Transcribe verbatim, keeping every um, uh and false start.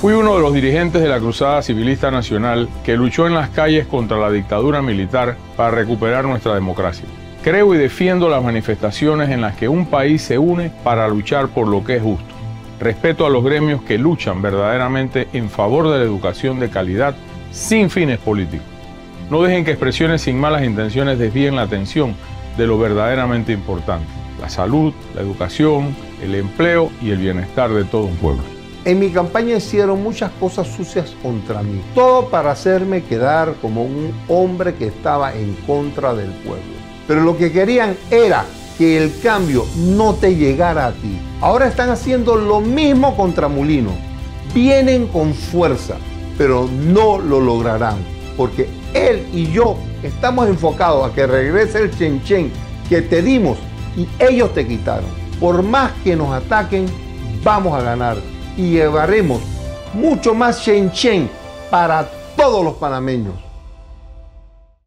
Fui uno de los dirigentes de la Cruzada Civilista Nacional que luchó en las calles contra la dictadura militar para recuperar nuestra democracia. Creo y defiendo las manifestaciones en las que un país se une para luchar por lo que es justo. Respeto a los gremios que luchan verdaderamente en favor de la educación de calidad sin fines políticos. No dejen que expresiones sin malas intenciones desvíen la atención de lo verdaderamente importante: la salud, la educación, el empleo y el bienestar de todo un pueblo. En mi campaña hicieron muchas cosas sucias contra mí, todo para hacerme quedar como un hombre que estaba en contra del pueblo. Pero lo que querían era que el cambio no te llegara a ti. Ahora están haciendo lo mismo contra Mulino. Vienen con fuerza, pero no lo lograrán, porque él y yo estamos enfocados a que regrese el Chen Chen que te dimos y ellos te quitaron. Por más que nos ataquen, vamos a ganar y llevaremos mucho más Chen Chen para todos los panameños.